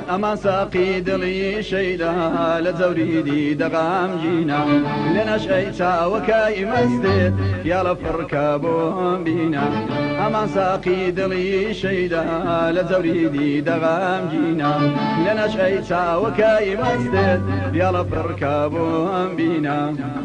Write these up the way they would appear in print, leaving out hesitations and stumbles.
ئەمان ساقی دڵی شەیدا لە جەوریدی دەغام جینا لە نەشەی چاوەکەی مەستێت یا لە فڕکە بۆم بینا ئەمان ساقی دڵی شەیدا لە جەوریدی دەغام جینا لە نەشەی چاوەکەی مەستێت یا لە فڕکە بۆم بینا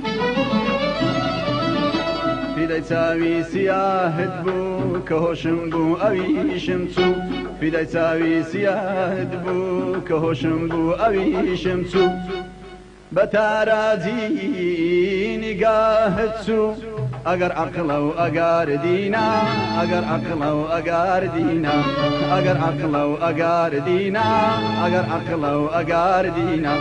فیدەی چاوی سیاهت بوو کە هۆشم بوو ئەویشم چوو فیدەی چاوی سیاهت بوو کە هۆشم بوو ئەویشم چوو بە تاراجی نیگاهت چوو ئەگەر عەقڵە و ئەگار دینا ئەگەر عەقڵە و ئەگار دینا ئەگەر عەقڵە و ئەگار دینا ئەگەر عەقڵە و ئەگار دینا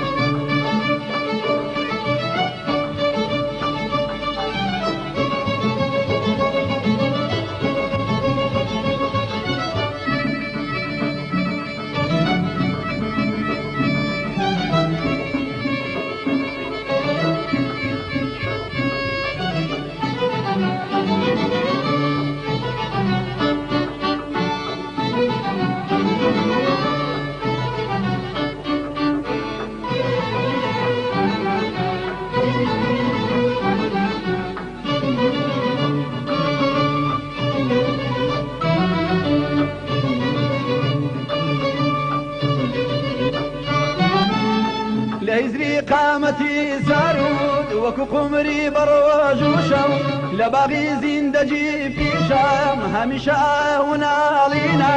لهزري قامتي زارود وكو قمري بروج وشم لباغي زندجي في شام هميشة ونالينا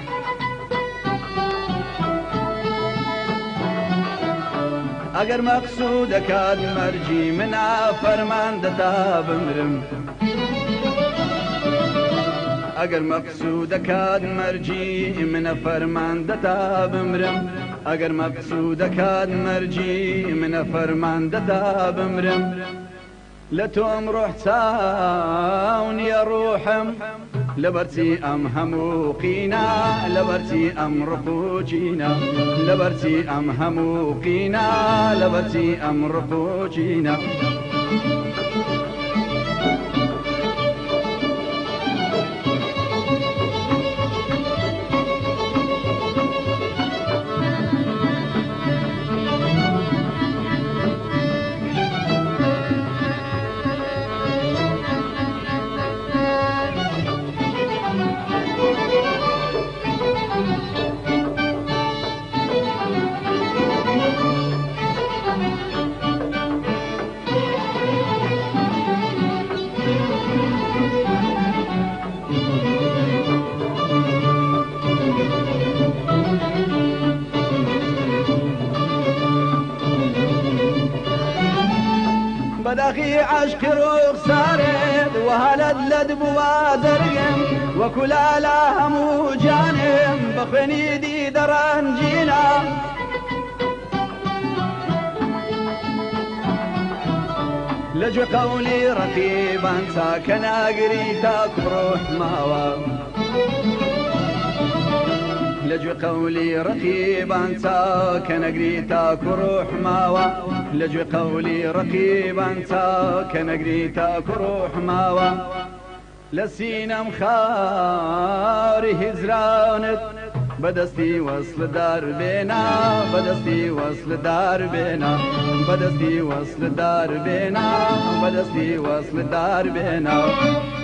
اگر مقصودك هاد مرجي منا فرمان دتا بمرم اگر مقصودك هاد مرجي منا فرمان دتا بمرم اگر مقصودك هاد مرجي من فرمان دتا بمرم لتوم روح تاون يا روحم لبرتي ام هموقينا لبرتي ام رقوجينا لبرتي ام هموقينا لبرتي ام رقوجينا بداخي عشق رخصارد وهلد لد بوادرقم وكل آلام وجانم بخني دي درانجينا لجو قولي رقيبا ساكنا قريتك بروح ماوا لجو قولي رقيبا ساكن قريتك روح ماوا لجو قولي رقيبا ساكن قريتك روح ماوا لسينا مخاري هزرانت بدستي وصل دار بينا بدستي وصل دار بينا بدستي وصل دار بينا بدستي وصل دار بينا